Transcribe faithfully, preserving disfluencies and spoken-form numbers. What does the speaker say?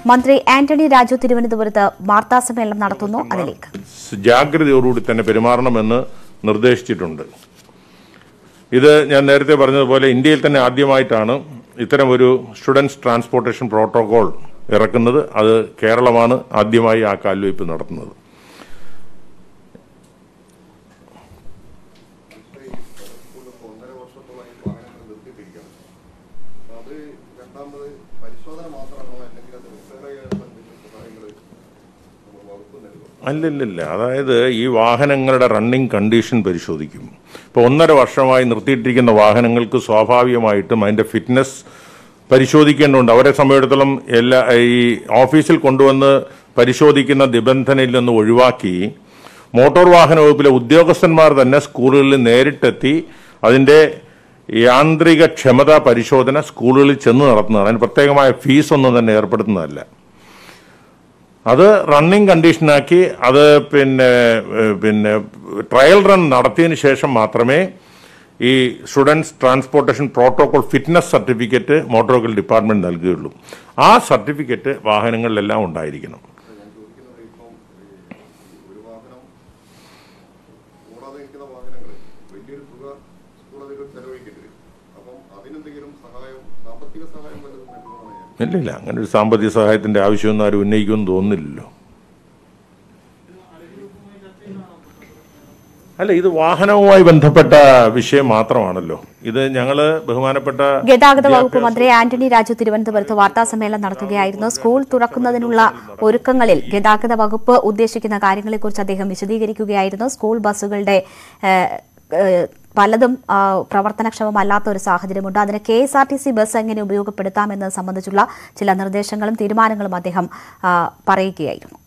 മന്ത്രി ആന്റണി രാജു തിരുവനന്തപുരത്ത് വാർത്താസമ്മേളനം നടത്തുന്നു. അതിലേക്ക് ജാഗ്രതയോടുകൂടി തന്നെ പെരുമാറണമെന്ന് നിർദ്ദേശിച്ചിട്ടുണ്ട്. ഇത് ഞാൻ നേരത്തെ പറഞ്ഞതുപോലെ ഇന്ത്യയിൽ തന്നെ ആദ്യമായിട്ടാണ് ഇത്തരം ഒരു സ്റ്റുഡൻസ് ട്രാൻസ്പോർട്ടേഷൻ പ്രോട്ടോകോൾ ഇറക്കുന്നത്. അത് കേരളമാണ് ആദ്യമായി ആ കാൽവയ്പ് നടത്തുന്നത്. അല്ലല്ല, അതായത് ഈ വാഹനങ്ങളുടെ റണ്ണിങ് കണ്ടീഷൻ പരിശോധിക്കും. ഇപ്പോൾ ഒന്നര വർഷമായി നിർത്തിയിട്ടിരിക്കുന്ന വാഹനങ്ങൾക്ക് സ്വാഭാവികമായിട്ടും അതിൻ്റെ ഫിറ്റ്നസ് പരിശോധിക്കേണ്ടതുണ്ട്. അവരെ സംബന്ധിച്ചിടത്തോളം എല്ലാ ഈ ഓഫീസിൽ കൊണ്ടുവന്ന് പരിശോധിക്കുന്ന നിബന്ധനയിൽ നിന്ന് ഒഴിവാക്കി മോട്ടോർ വാഹന വകുപ്പിലെ ഉദ്യോഗസ്ഥന്മാർ തന്നെ സ്കൂളുകളിൽ നേരിട്ടെത്തി അതിൻ്റെ യാന്ത്രിക ക്ഷമതാ പരിശോധന സ്കൂളുകളിൽ ചെന്ന് നടത്തുന്നതാണ്. അതിന് പ്രത്യേകമായ ഫീസൊന്നും തന്നെ ഏർപ്പെടുത്തുന്നതല്ല. അത് റണ്ണിങ് കണ്ടീഷനാക്കി അത് പിന്നെ പിന്നെ ട്രയൽ റൺ നടത്തിയതിന് ശേഷം മാത്രമേ ഈ students transportation protocol fitness certificate motor vehicle department നൽകുകയുള്ളൂ. ആ സർട്ടിഫിക്കറ്റ് വാഹനങ്ങളിലെല്ലാം ഉണ്ടായിരിക്കണം. ഇല്ലില്ല, അങ്ങനെ ഒരു സാമ്പത്തിക സഹായത്തിന്റെ ആവശ്യമൊന്നും ആരും ഉന്നയിക്കുമെന്ന് തോന്നുന്നില്ലല്ലോ. അല്ല, ഇത് വാഹനവുമായി ബന്ധപ്പെട്ട വിഷയം മാത്രമാണല്ലോ. ഇത് ഞങ്ങള് ബഹുമാനപ്പെട്ട ഗതാഗത വകുപ്പ് മന്ത്രി ആന്റണി രാജു തിരുവനന്തപുരത്ത് വാർത്താ സമ്മേളനം നടത്തുകയായിരുന്നു. സ്കൂൾ തുറക്കുന്നതിനുള്ള ഒരുക്കങ്ങളിൽ ഗതാഗത വകുപ്പ് ഉദ്ദേശിക്കുന്ന കാര്യങ്ങളെക്കുറിച്ച് അദ്ദേഹം വിശദീകരിക്കുകയായിരുന്നു. സ്കൂൾ ബസ്സുകളുടെ പലതും പ്രവർത്തനക്ഷമമല്ലാത്ത ഒരു സാഹചര്യമുണ്ട്. അതിന് K S R T C bus എങ്ങനെ ഉപയോഗപ്പെടുത്താമെന്നത് സംബന്ധിച്ചുള്ള ചില നിർദ്ദേശങ്ങളും തീരുമാനങ്ങളും അദ്ദേഹം പറയുകയായിരുന്നു.